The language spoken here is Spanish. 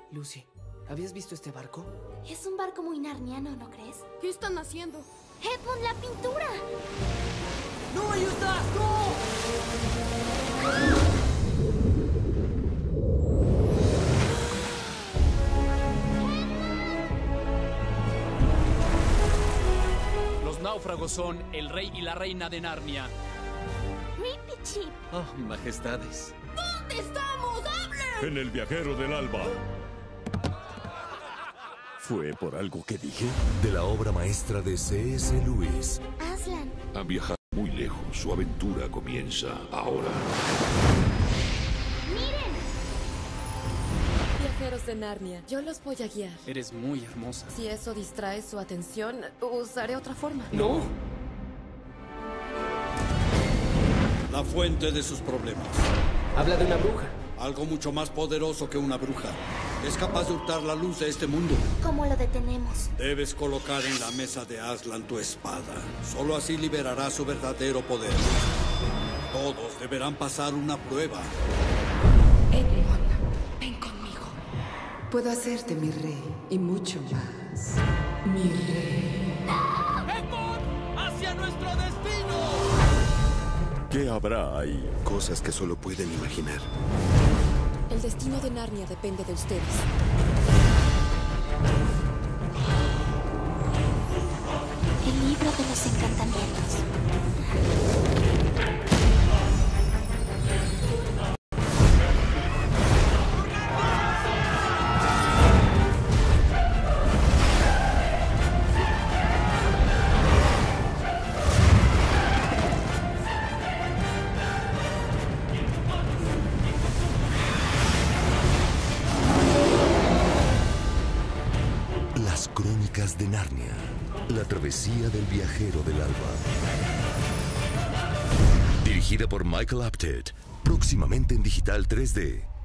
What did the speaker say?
Lucy, ¿habías visto este barco? Es un barco muy narniano, ¿no crees? ¿Qué están haciendo? ¡Edmund, la pintura! ¡No, ahí está! ¡No! Los náufragos son el rey y la reina de Narnia. ¡Creepy Chip! Oh, majestades. ¿Dónde estamos? ¡Hablen! En el viajero del alba. ¿Fue por algo que dije? De la obra maestra de C.S. Lewis. Aslan. Han viajado muy lejos. Su aventura comienza ahora. ¡Miren! Viajeros de Narnia, yo los voy a guiar. Eres muy hermosa. Si eso distrae su atención, usaré otra forma. ¡No! La fuente de sus problemas. Habla de una bruja. Algo mucho más poderoso que una bruja. Es capaz de hurtar la luz de este mundo. ¿Cómo lo detenemos? Debes colocar en la mesa de Aslan tu espada. Solo así liberará su verdadero poder. Todos deberán pasar una prueba. Edmund, ven conmigo. Puedo hacerte mi rey y mucho más. Mi rey. ¡Edmund! ¡Hacia nuestro destino! ¿Qué habrá ahí? Cosas que solo pueden imaginar. El destino de Narnia depende de ustedes. El libro de los encantamientos. Las Crónicas de Narnia. La travesía del viajero del alba. Dirigida por Michael Apted. Próximamente en digital 3D.